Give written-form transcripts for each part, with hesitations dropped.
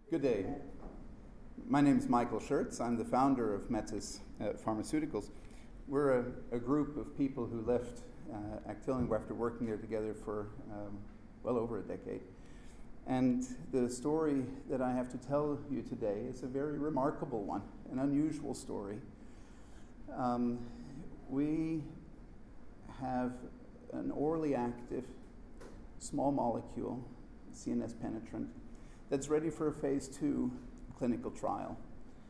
Good day. My name is Michael Schertz. I'm the founder of Metis Pharmaceuticals. We're a group of people who left Actelion after working there together for well over a decade. And the story that I have to tell you today is a very remarkable one, an unusual story. We have an orally active small molecule, CNS penetrant, that's ready for a phase 2 clinical trial.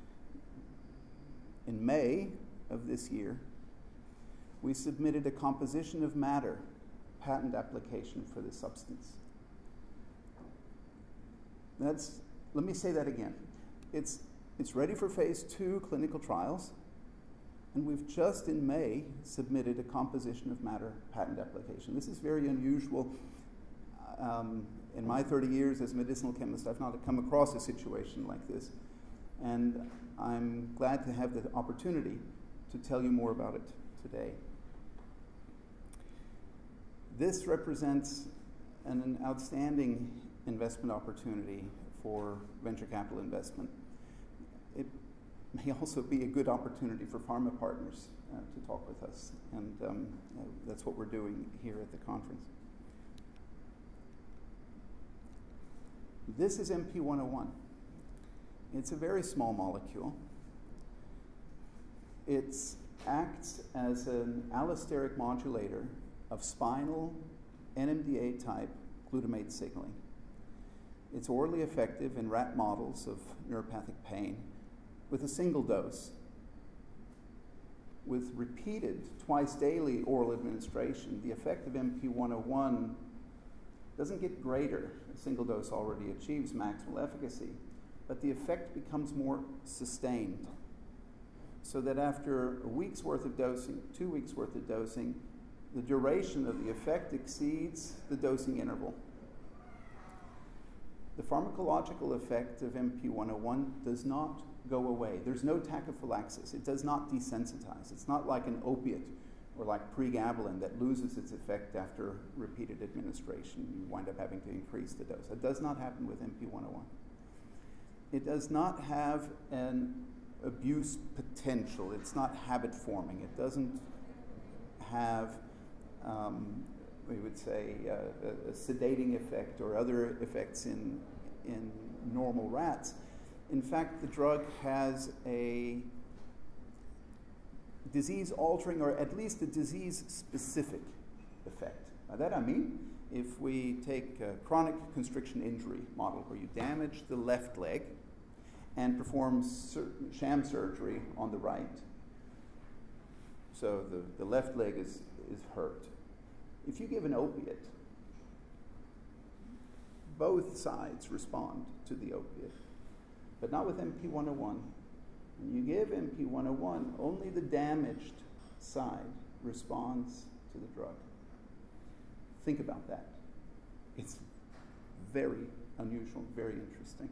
In May of this year, we submitted a composition of matter patent application for this substance. Let me say that again. It's ready for phase 2 clinical trials, and we've just in May submitted a composition of matter patent application. This is very unusual. In my 30 years as a medicinal chemist, I've not come across a situation like this, and I'm glad to have the opportunity to tell you more about it today. This represents an outstanding investment opportunity for venture capital investment. It may also be a good opportunity for pharma partners to talk with us, and that's what we're doing here at the conference. This is MP101. It's a very small molecule. It acts as an allosteric modulator of spinal NMDA type glutamate signaling. It's orally effective in rat models of neuropathic pain with a single dose. With repeated twice daily oral administration, the effect of MP101 doesn't get greater. A single dose already achieves maximal efficacy, but the effect becomes more sustained, so that after a week's worth of dosing, 2 weeks worth of dosing, the duration of the effect exceeds the dosing interval. The pharmacological effect of MP101 does not go away. There's no tachyphylaxis. It does not desensitize. It's not like an opiate or like pregabalin that loses its effect after repeated administration. You wind up having to increase the dose. That does not happen with MP101. It does not have an abuse potential. It's not habit forming. It doesn't have, we would say, a sedating effect or other effects in normal rats. In fact, the drug has a disease-altering, or at least a disease-specific effect. By that I mean, if we take a chronic constriction injury model where you damage the left leg and perform sham surgery on the right, so the left leg is hurt. If you give an opiate, both sides respond to the opiate, but not with MP101. When you give MP101, only the damaged side responds to the drug. Think about that. It's very unusual, very interesting.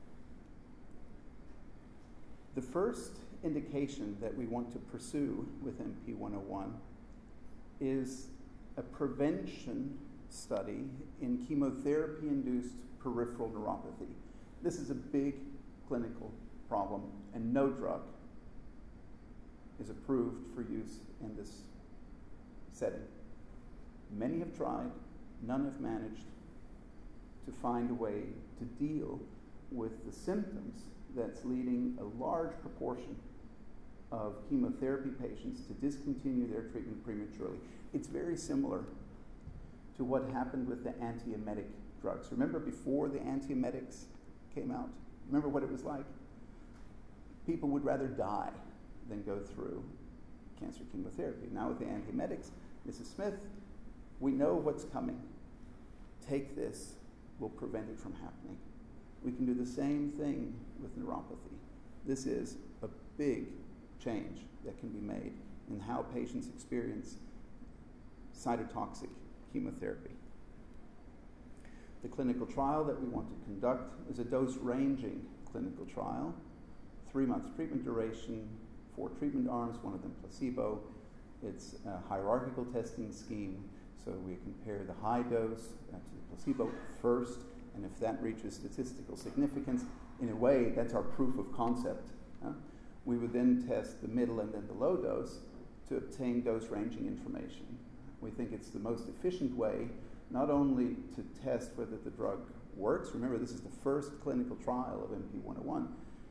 The first indication that we want to pursue with MP101 is a prevention study in chemotherapy-induced peripheral neuropathy. This is a big clinical problem, and no drug is approved for use in this setting. Many have tried, none have managed to find a way to deal with the symptoms that's leading a large proportion of chemotherapy patients to discontinue their treatment prematurely. It's very similar to what happened with the antiemetic drugs. Remember before the antiemetics came out? Remember what it was like? People would rather die than go through cancer chemotherapy. Now with the antiemetics, Mrs. Smith, we know what's coming. Take this, we'll prevent it from happening. We can do the same thing with neuropathy. This is a big change that can be made in how patients experience cytotoxic chemotherapy. The clinical trial that we want to conduct is a dose-ranging clinical trial. 3 months treatment duration, 4 treatment arms, 1 of them placebo. It's a hierarchical testing scheme, so we compare the high dose to the placebo first, and if that reaches statistical significance, in a way, that's our proof of concept. We would then test the middle and then the low dose to obtain dose-ranging information. We think it's the most efficient way, not only to test whether the drug works. Remember, this is the first clinical trial of MP101.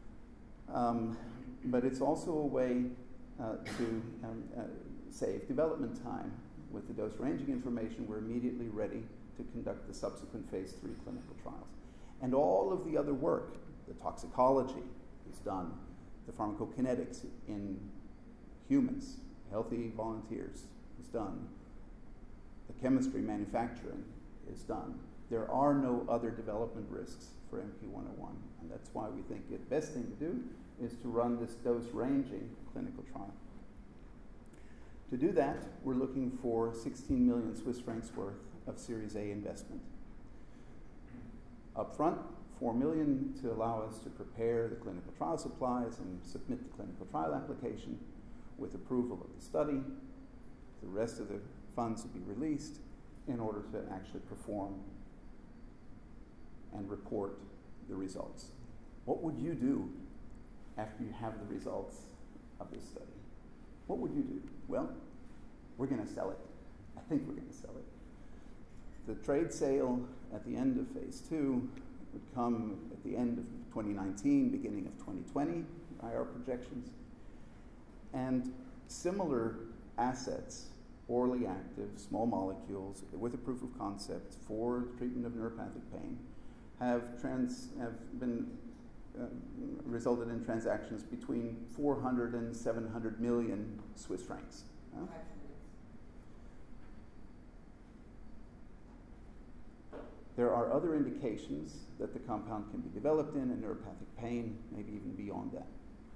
But it's also a way to save development time. With the dose-ranging information, we're immediately ready to conduct the subsequent phase 3 clinical trials. And all of the other work, the toxicology is done, the pharmacokinetics in humans, healthy volunteers is done, the chemistry manufacturing is done. There are no other development risks for MP101, and that's why we think the best thing to do is to run this dose-ranging clinical trial. To do that, we're looking for 16 million Swiss francs worth of Series A investment. Up front, 4 million to allow us to prepare the clinical trial supplies and submit the clinical trial application with approval of the study. The rest of the funds will be released in order to actually perform and report the results. What would you do after you have the results of this study? What would you do? Well, we're going to sell it. I think we're going to sell it. The trade sale at the end of phase 2 would come at the end of 2019, beginning of 2020, by our projections. And similar assets, orally active, small molecules with a proof of concept for the treatment of neuropathic pain have resulted in transactions between 400 and 700 million Swiss francs. There are other indications that the compound can be developed in neuropathic pain, maybe even beyond that.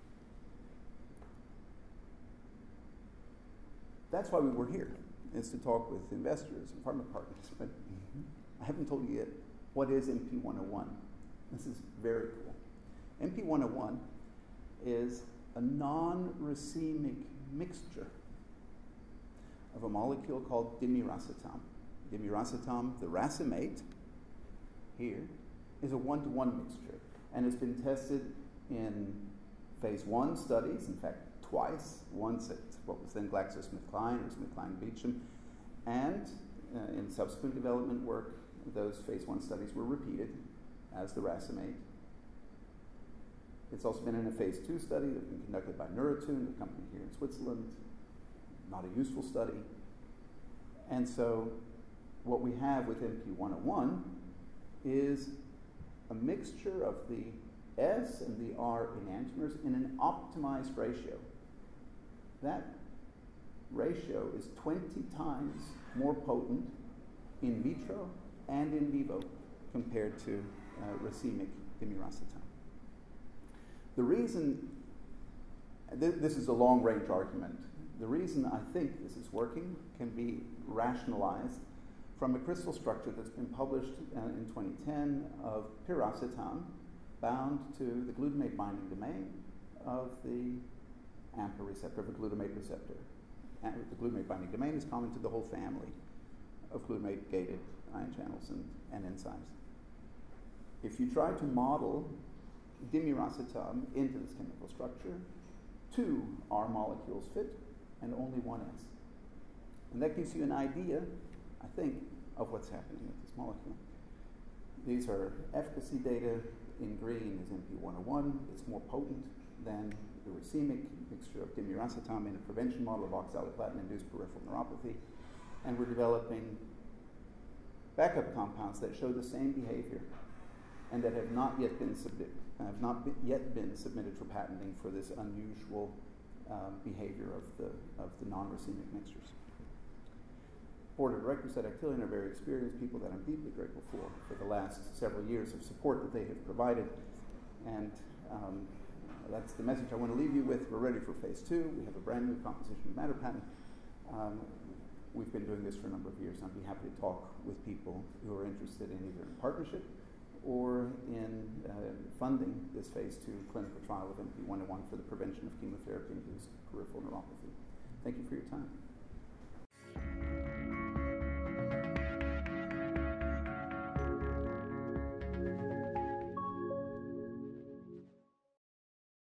That's why we were here, is to talk with investors and pharma partners. But I haven't told you yet, what is MP101? This is very cool. MP101 is a non-racemic mixture of a molecule called dimiracetam. Dimiracetam, the racemate, here, is a 1-to-1 mixture and has been tested in phase 1 studies, in fact, twice, once at what was then GlaxoSmithKline or SmithKline-Beecham, and in subsequent development work, those phase 1 studies were repeated as the racemate. It's also been in a phase 2 study that's been conducted by Neurotune, a company here in Switzerland. Not a useful study. And so what we have with MP101 is a mixture of the S and the R enantiomers in an optimized ratio. That ratio is 20 times more potent in vitro and in vivo compared to racemic dimiracetam. The reason, this is a long-range argument, the reason I think this is working can be rationalized from a crystal structure that's been published in 2010 of piracetam bound to the glutamate binding domain of the AMPA receptor, of a glutamate receptor. And the glutamate binding domain is common to the whole family of glutamate-gated ion channels and enzymes. If you try to model dimiracetam into this chemical structure, 2 R molecules fit and only 1 S. And that gives you an idea, I think, of what's happening with this molecule. These are efficacy data. In green is MP101. It's more potent than the racemic mixture of dimiracetam in a prevention model of oxaliplatin-induced peripheral neuropathy. And we're developing backup compounds that show the same behavior and that have not yet been submitted for patenting for this unusual behavior of the non-racemic mixtures. Board of directors at Actelion are very experienced people that I'm deeply grateful for the last several years of support that they have provided. And that's the message I want to leave you with. We're ready for phase 2. We have a brand new composition of matter patent. We've been doing this for a number of years, and I'd be happy to talk with people who are interested in either in partnership or in funding this phase 2 clinical trial of MP101 for the prevention of chemotherapy-induced peripheral neuropathy. Thank you for your time.